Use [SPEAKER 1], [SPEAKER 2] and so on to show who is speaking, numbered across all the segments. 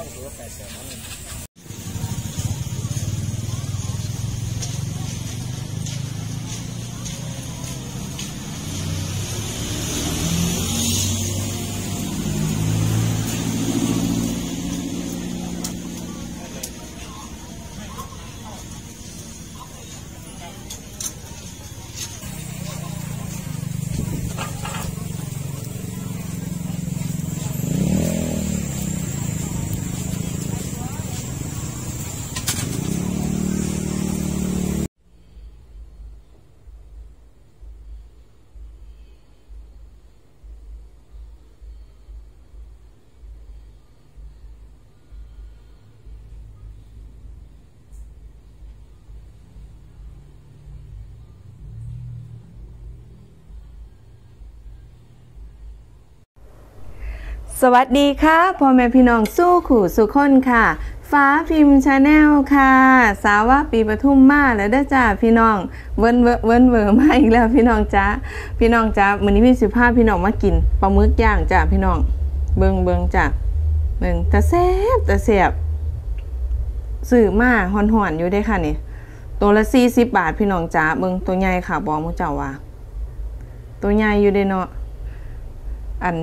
[SPEAKER 1] สวัสดีค่ะพ่อแม่พี่น้องสู้ขู่สุขคนค่ะฟ้าพิมพ์ชาแนลค่ะสาวะปีปทุมมาแล้วเด้อจ้าพี่น้องเวินมาอีกแล้วพี่น้องจ้ามื้อนี้พี่15พี่น้องมากินปลาหมึกย่างจ้าพี่น้องเบิ่งจ้าเบิ่งตะแซ่บซื้อมาฮ้อนๆอยู่ได้ค่ะนี่ตัวละ40 บาทพี่น้องจ้าเบิ่งตัวใหญ่ค่ะบอกมื้อเจ้าว่าตัวใหญ่อยู่ได้เนาะอัน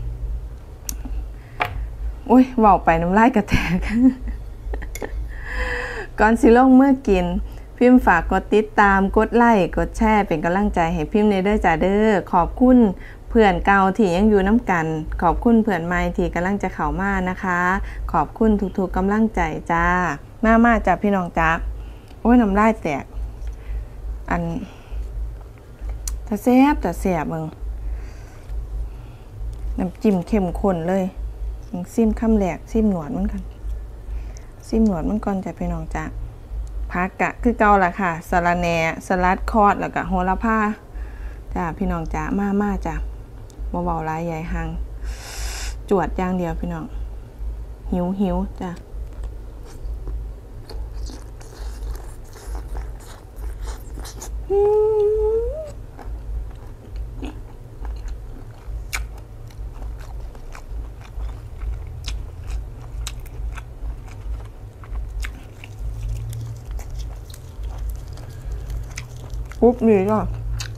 [SPEAKER 1] โอ้ยเว้าไปน้ำลายกระแทก ก่อนสิลงเมื่อกินพิมพ์ฝากกดติดตามกดไลค์กดแชร์เป็นกำลังใจให้พิมพ์ในเด้อจ้าเด้อขอบคุณเพื่อนเก่าที่ยังอยู่น้ำกันขอบคุณเพื่อนใหม่ที่กำลังจะเข้ามานะคะขอบคุณทุกๆกำลังใจจ้ามาจ้าพี่น้องจ้าโอ้ยน้ำลายแตกอันตะแซ่บมึงน้ำจิ้มเข้มข้นเลยซิมคำแหลกซิมหนวดมันกันซิมหนวดมันก่อนจะไปน้องจ้าพักกะคือเก่าละค่ะสะระแหน่สลัดคอดแล้วก็โหระพาจ้าพี่น้องจ้ามาจ้าเบาๆหลายใหญ่หังจวดอย่างเดียวพี่น้องหิวจ้าปุ๊บนี่ก็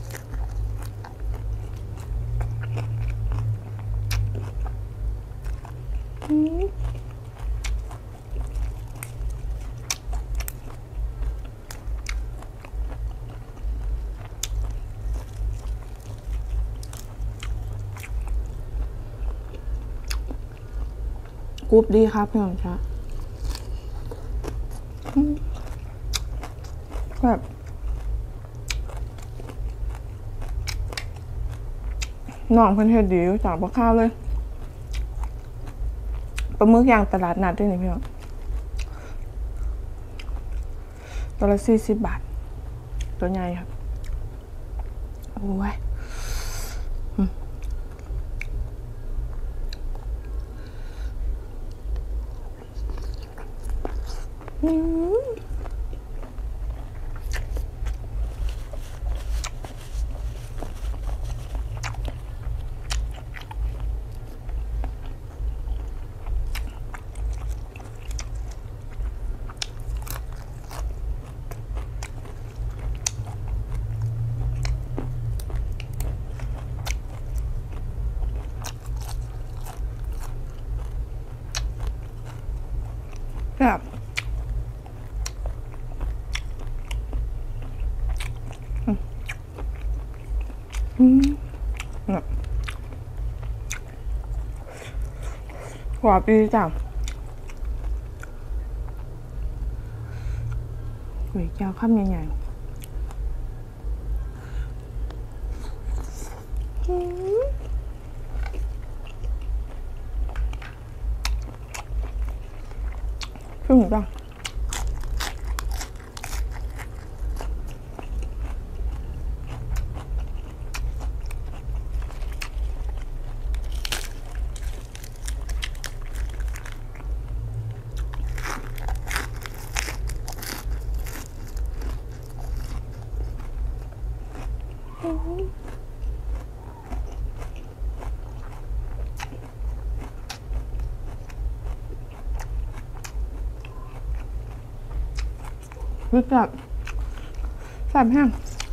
[SPEAKER 1] กรุ๊ปดีครับพี่น้องจ้าแบบน้องเพิ่นเฮ็ดดีจากบ่ข้าวเลยปลาหมึกย่างตลาดนัดด้วยนี่พี่น้องตัวละ40 บาทตัวใหญ่ครับโอ้ยแบบหวานดีจ้ะก๋วยเตี๋ยวข้าวใหญ่ขึ้นจ้ะรู้จักแซ่บแห้ง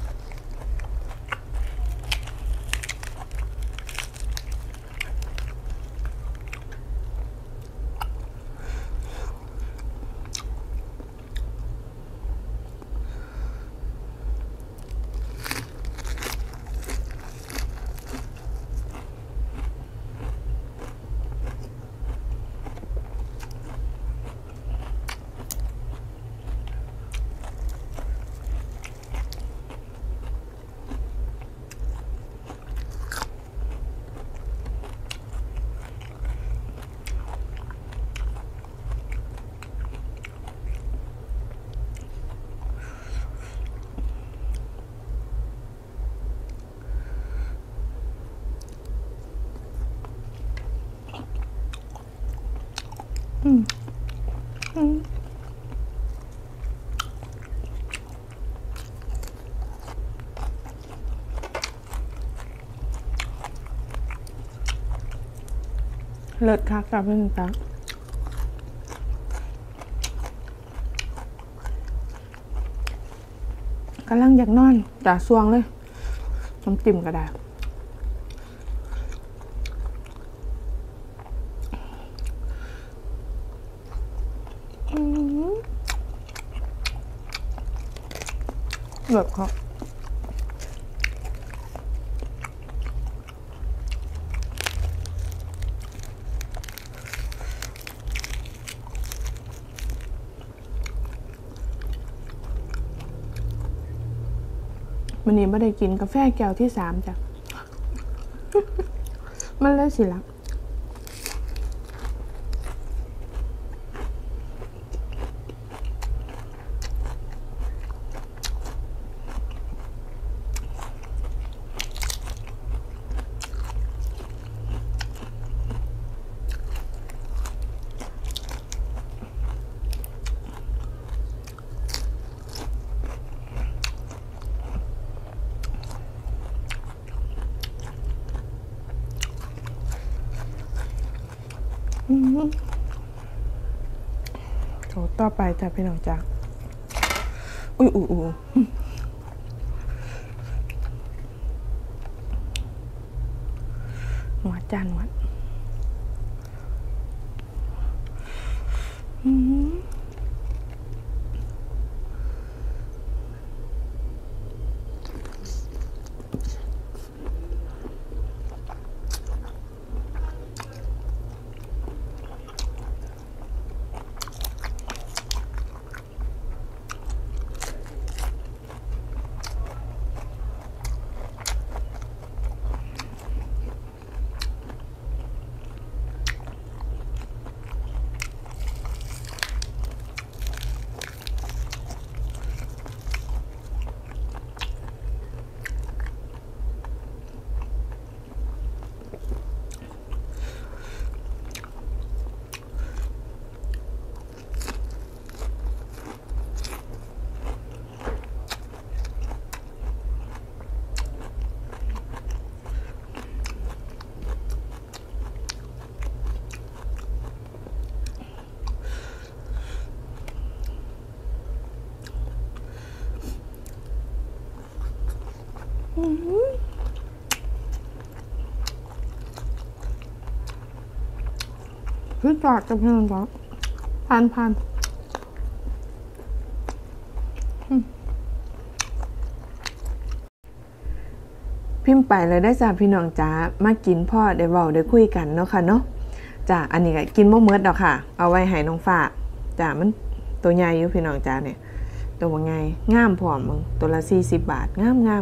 [SPEAKER 1] เลิศคักกับเพื่อนตังกำลังอยากนอนจ่าซวงเลยน้ำจิ้มก็ได้เลิศครับวันนี้ไม่ได้กินกาแฟแก้วที่ 3จ้ะ มันเลยสิละโถต่อไปจ้ะพี่น้องจ้ะอุ้ยหัวจานวัดคือจอดกับพี่น้องจ้ะพันพิมพ์ไปเลยได้จ้ะพี่น้องจ้ามากินพ่อได้เว้าได้คุยกันเนาะค่ะเนาะจ้ะอันนี้ก็กินบ่หมดดอกค่ะเอาไว้ให้น้องฟ้าจ้ะมันตัวใหญ่อยู่พี่น้องจ้าเนี่ยตัวว่าไงงามพร้อมมึงตัวละ40 บาทงาม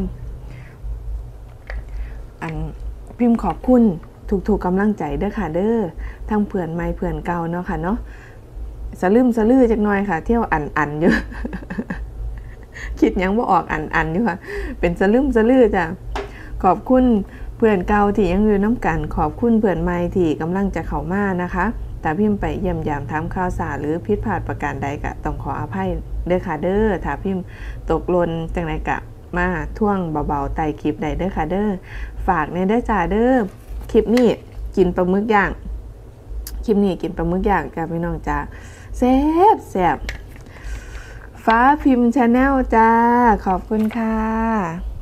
[SPEAKER 1] อันพิมพ์ขอบคุณทุกกำลังใจเด้อค่ะเด้อทั้งเพื่อนใหม่เพื่อนเก่าเนาะค่ะเนาะสะลือจักหน่อยค่ะเที่ยวอันเยอะ คิดยังบ่ออกอันอยู่ค่ะเป็นสะลือจ้ะขอบคุณเพื่อนเก่าที่ยังอยู่น้ำกันขอบคุณเพื่อนใหม่ที่กำลังจะเข้ามานะคะแต่พิมพ์ไปเยี่ยมยามถามข่าวสารหรือผิดพลาดประการใดก็ต้องขออภัยเด้อค่ะเด้อถ้าพิมพ์ตกหล่นจังไดก็มาท่วงเบาๆใต้คลิปใดเด้อค่ะเด้อฝากในเด้อจ้าเด้อคลิปนี้กินปลาหมึกย่างคลิปนี้กินปลาหมึกย่างกับพี่น้องจ้าแซ่บฟ้าพิมพ์ชาแนลจ้าขอบคุณค่ะ